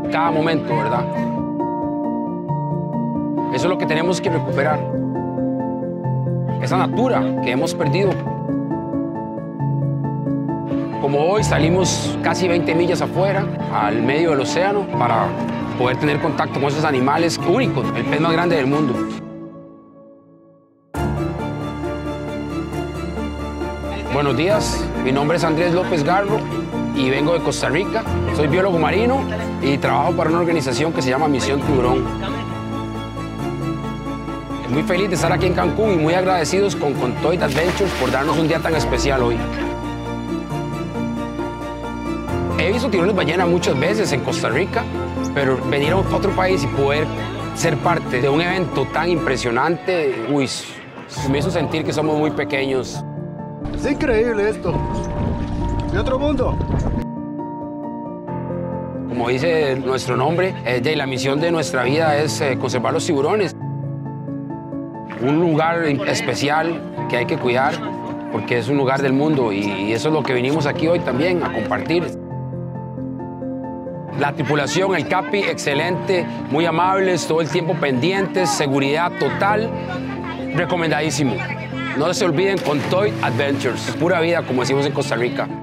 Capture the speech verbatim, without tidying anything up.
cada momento, ¿verdad? Eso es lo que tenemos que recuperar. Esa natura que hemos perdido. Como hoy salimos casi veinte millas afuera, al medio del océano, para poder tener contacto con esos animales únicos, el pez más grande del mundo. Buenos días, mi nombre es Andrés López Garro y vengo de Costa Rica. Soy biólogo marino y trabajo para una organización que se llama Misión Tiburón. Muy feliz de estar aquí en Cancún y muy agradecidos con Contoid Adventures por darnos un día tan especial hoy. He visto tiburones ballena muchas veces en Costa Rica, pero venir a otro país y poder ser parte de un evento tan impresionante, uy, me hizo sentir que somos muy pequeños. Es increíble esto. ¿De otro mundo? Como dice nuestro nombre, eh, la misión de nuestra vida es eh, conservar los tiburones. Un lugar especial que hay que cuidar porque es un lugar del mundo y eso es lo que vinimos aquí hoy también a compartir. La tripulación, el Capi, excelente, muy amables, todo el tiempo pendientes, seguridad total, recomendadísimo. No se olviden Contoid Adventures, pura vida como decimos en Costa Rica.